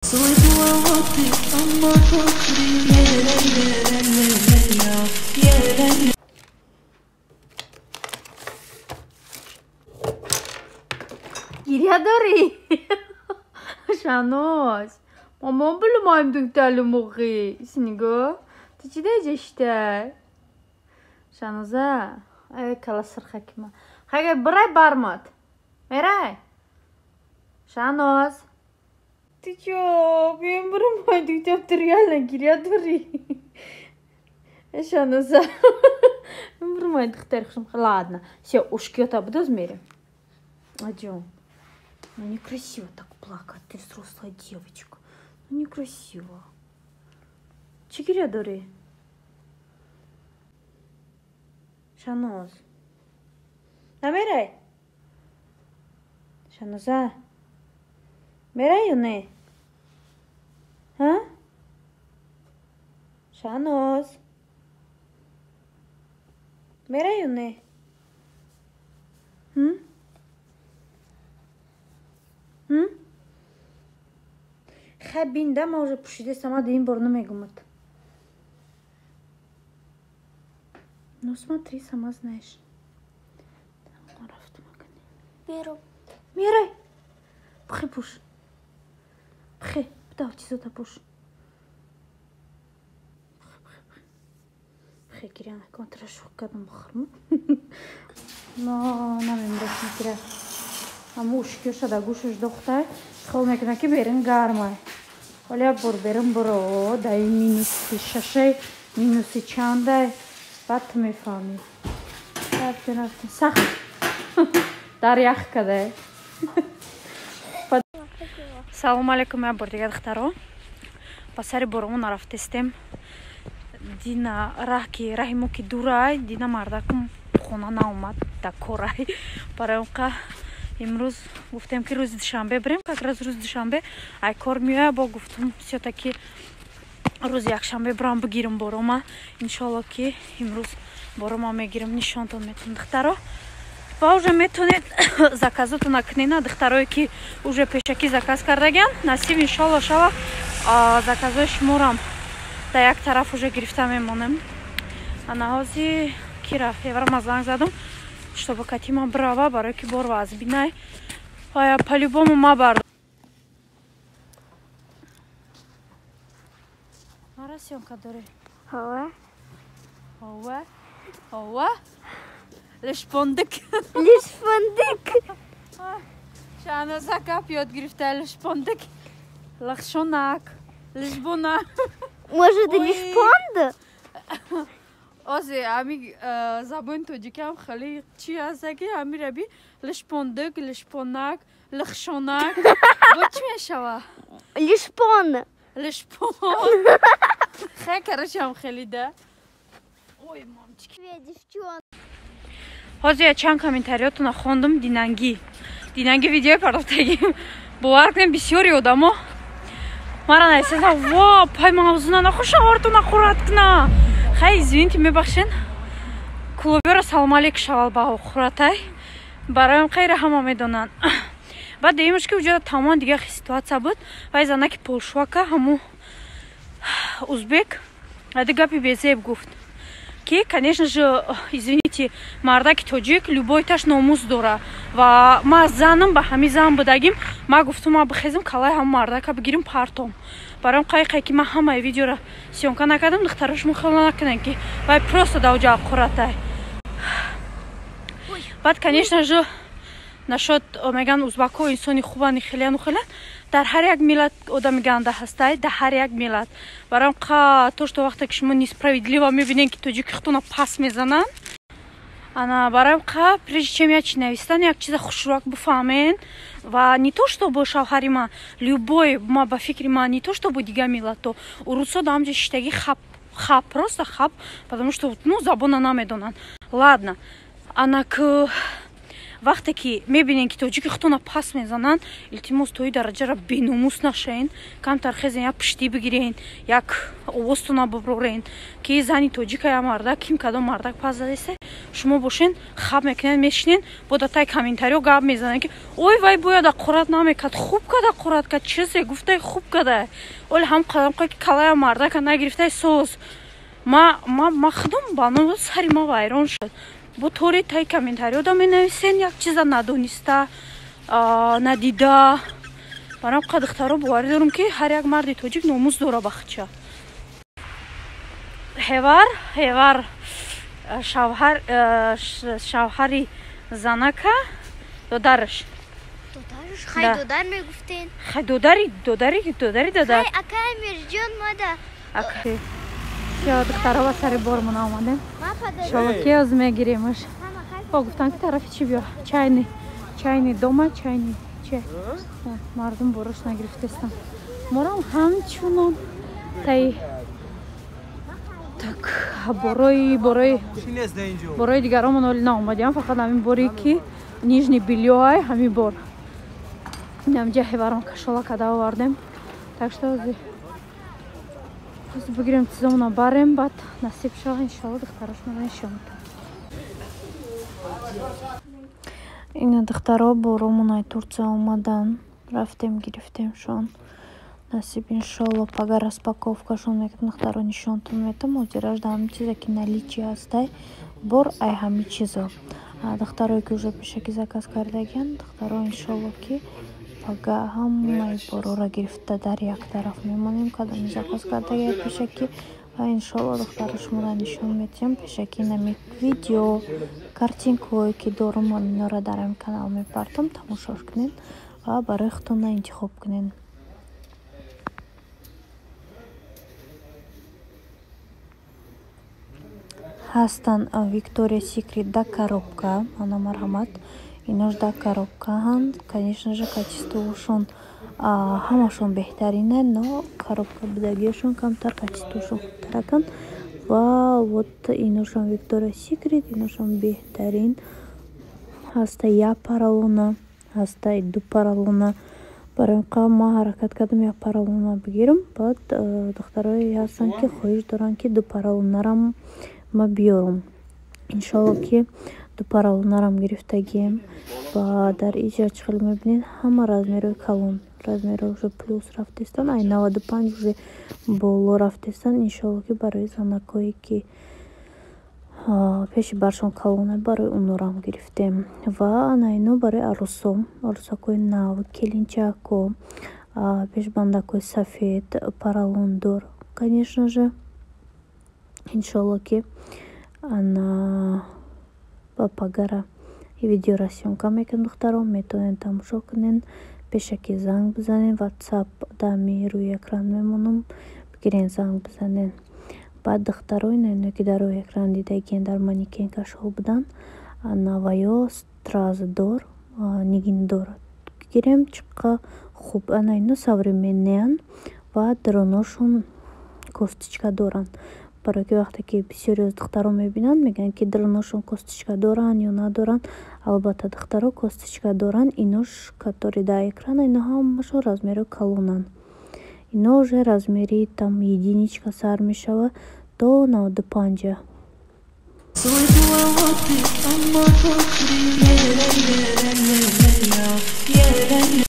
گریه داری؟ شانوز مامان بلومایم دکتر موقعی سنگو تو چی دیجشته؟ شانوزه ای کلا سرخک ما خیلی برای برمات میره شانوز تو چو بیم بلومایم دکتر ریال گریه داری شانوزه بلومایم دکتر خشم ладно все ушки это буду змерим идем. Ну некрасиво так плакать, ты взрослая девочка. Ну некрасиво. Чигиря дори. Шаноз. Намерай. Шаноза. Мерай не? А? Шаноз. Мерай не? خبین ده ما уже пошиде сама да им борно мегумат. Ну смотри, сама знаешь. Меру. Мерай. Пхи пуш. Пхи. Птав ти зота пуш. Пхи киряна контрашук кадам бахрму. Но намем дашна киря. Амуш кёша да гушаш дохтай. خب میکنه که بریم گرمه ولی بریم برو دای مینوسی ششه مینوسی چنده بعد تو میفهمی رفتیم سخت در یخ کده سلام علیکم я бордига духтаро ба сари борон нарафтестем дина раҳки раҳимо ки дурай дина мардакум хона наомад да корай барои имрӯз гуфтем ки рӯзи душанбе бирем как раз рӯзи душанбе ай кор меоя бо гуфтум всё-таки рӯзи якшанбе бирам бигирим борома иншолло ки имрӯз борома мегирим нишонтон метавонед духтаро ва уже метавонед заказотон накунед духтарое ки уже пешакӣ заказ кардаган насиб иншолло шава заказои шуморам дар як тараф уже гирифта мемонем анаҳози кира еврама занг задам чтобы Катима брава, барой ки бор вас бинай. А по-любому мабар. Арасионка дори. Ова. Ова. Ова. Лешпондик. Лешпондик. Шаноза кап ёд гирифта лешпондик. Лахшонак. Лешбона. Может, лешпонд? Ози ами забон тоҷикам хали чи азаги ами раби лишпондик лишпонак лихшонак бо чи мешава лишпон лишпон хай карашам хели да ой мамчики девчон ҳозир я чанд комментариётона хондум динанги видео пардохтагим бовар кунем бисёри одамо мара найсаза ва пай мавзуна нахушавартона хурат куна хай извините мебахшен клубёра салом алейк шавал ба хӯратай бароям қайра ҳама медонанд баъд деимашки уҷода тамом дигар ситуация буд вай занаки полшувака ҳаму узбек ади гапи безеб гуфт ки конечно же извините мардаки тоҷик любойташ номус дора ва ма занам ба ҳами зан будагим ма гуфтум ма бихезим калай ҳам мардака бигирим партом бароям қайқай ки ма ҳамаи видеора сёнка накардам духтарашмо хела накунем ки вай просто даоҷа қуратай баъд конечно же нашод меган узбако инсони хубани хелияну хелан дар ҳар як миллат одами ганда ҳастай дар ҳар як миллат бароям қа то что вақте ки шумо несправедливо мебинед ки тоҷики хутона пас мезананд ана бароям қа прежде чем я чи навистан як чиза хушрак бифаҳмен ва не то что бо шавҳари ма любой ма ба фикри ма не то что бо дигар миллато урусо да ҳамҷо шиштаги хаб просто хаб потому что ну забона намедонанд ладно ана ки вақте ки мебинен ки тоҷики хутона пас мезананд, илтимос то ин дараҷара беномус нашаен, камтар хезен як пиштӣ бигирен, як овозтона буброрен ки зани тоҷика я мардак ким кадом мардак пас задеста шумо бошен хаб мекунен мешинен бодатай комментарио гап мезанен ки ой вай бояда қурат намекад хуб када қурат кад чизе гуфтай хуб када оли ҳам қадамқа ки калая мардака нагирифтай соз ма худам бано сари ма вайрон шуд бо тори тай комментарио да менависен як чиза надониста надида барам қадихтаро боварӣ дорам ки ҳар як марди тоҷик номус дора бахча ҳевар шавҳари занака додараш Хай додар мегуфтен. хай додари додар Хай акай мирҷон мода. акай ё духтара ба сари бормон омадем Ма падар. иншолло ки оз мегиремаш о гуфтан ки тарафи чи биё чайни дома чайни че мардум борош нагирифтестам морам ҳамчунон тай так борои дигаромон оли наомадиам фақат ҳамин боре ки нижни билёай ҳамин бор инамҷа ҳеварон кашола када овардем так што ҳозир бигирем чизамона барем баъд насиб шава иншалло духтарашона нишон ина духтаро боромонаи турция омадан рафтем гирифтемшон насиб иншалло пага распаковкашон мекунем духтаро нишонтон метам ҳозираш да ҳамин чизе ки наличи ҳастай бор ай ҳамин чизо духтарои ки уже пешаки заказ кардагиянд духтаро иншалло ки пага ҳамаи борора гирифта дар як тараф мемонем кадоми заказ кардагия пешаки ва иншалло духтаро шуморо нишон медиҳам пешаки нами видео картинкое ки дорум ҳаминора дар ҳамин канал мепартам тамошош кунед ва барои худтона интихоб кунед ҳастанд Victoria's Secret да коробка ана марҳамат инош да коробкаанд конечно же качествоашон ҳамашон беҳтарина но коробка будагиашон камтар качествоашон хубтаракан ва вот иношон Victoria's Secret иношон беҳтарин ҳаста як паралона ҳастай ду паралона барои қа ма ҳаракат кардам як паралона бигирам баъд духтарои ҳастанд ки хоҳиш доранд ки ду паралонарам ма биёрам иншалло ки ду паралонарам гирифтагием ва дар иҷа чихел мебинед ҳама размерои калон размеро уже плюс рафтестан ай 95 уже боло рафтестан иншалло ки барои занакое ки пеши баршон калоне барои унорам гирифтем ва наино барои арӯсакои нав келинчако пешбандакои сафед паралондор конечно же иншалло ки ана ба пагара видеорасёнка мекунем духтаро метавонед тамошо кунед пешаки занг бизанед whatsapp дами рӯи экран мемонам бигирен занг бизанед баъд духтаро инаино ки дар рӯи экран дидагиен дар манекен кашол будан ва ё страздор нигиндор гирем чиққа хуб анаино современныянд ва дроношон костичка доранд барои ки вақте ки бисёри аз духтаро мебинанд мегӯянд ки дроношон костичка доранд ё надоранд албатта духтаро костичка доранд инош катори да экрана ино ҳамашон размери калонанд ино уже размери там единичка сар мешава то 95